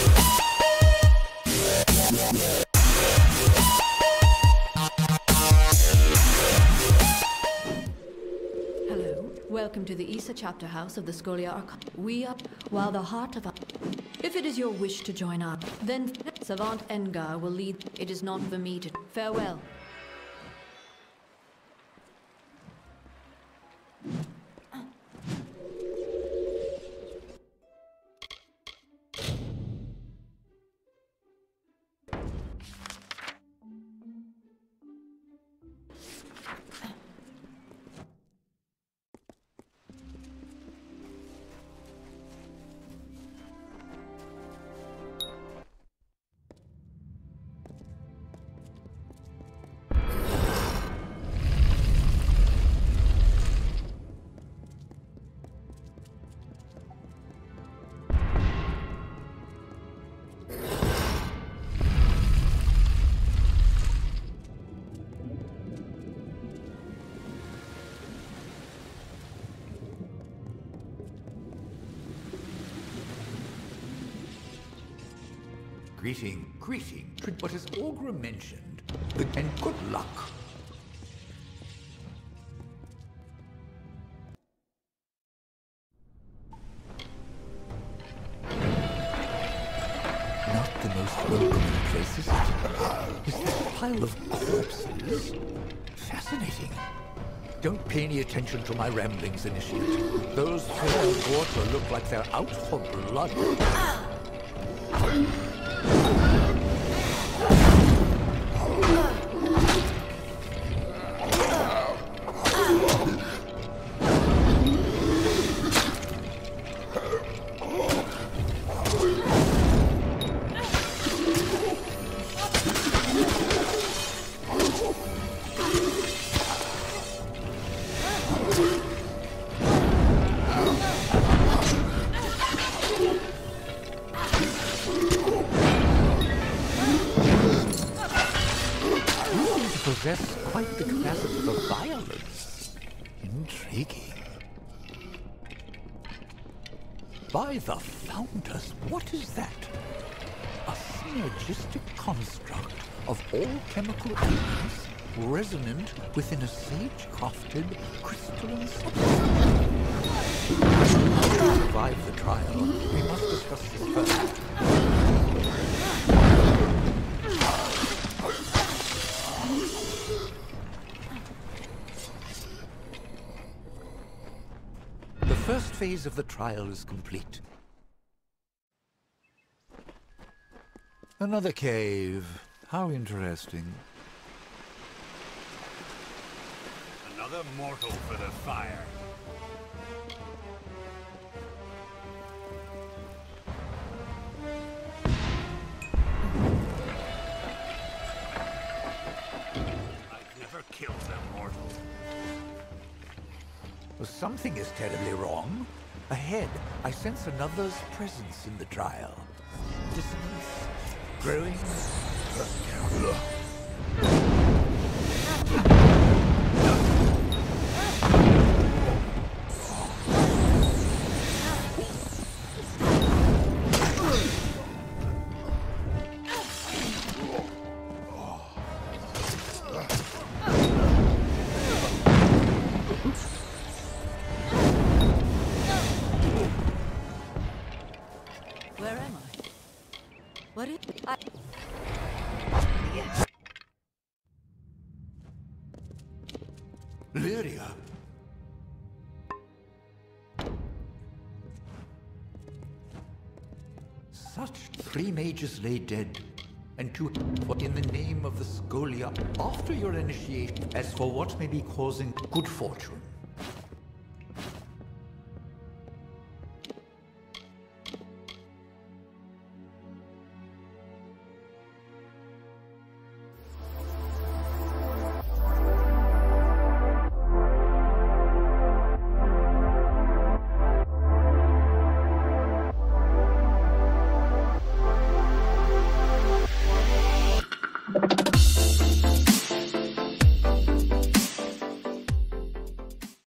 Welcome to the Issa chapter house of the Scholia Archive. We are while the heart of... If it is your wish to join us, then Savant Engar will lead. It is not for me to... Farewell. Greeting. But as Augur mentioned, and good luck. Not the most welcoming places. Is this pile of corpses? Fascinating. Don't pay any attention to my ramblings, Initiate. Those fair water look like they're out for blood. Possess quite the capacity for violence. Intriguing. By the Founders, what is that? A synergistic construct of all chemical elements resonant within a sage-crafted crystalline substance. To survive the trial, we must discuss this further. The first phase of the trial is complete. Another cave. How interesting. Another mortal for the fire. I've never killed a mortal. Something is terribly wrong. Ahead, I sense another's presence in the trial. Dissonance. Growing. Where am I? What is... Lyria. Such 3 mages lay dead, and 2 in the name of the Scholia after your initiation. As for what may be causing good fortune,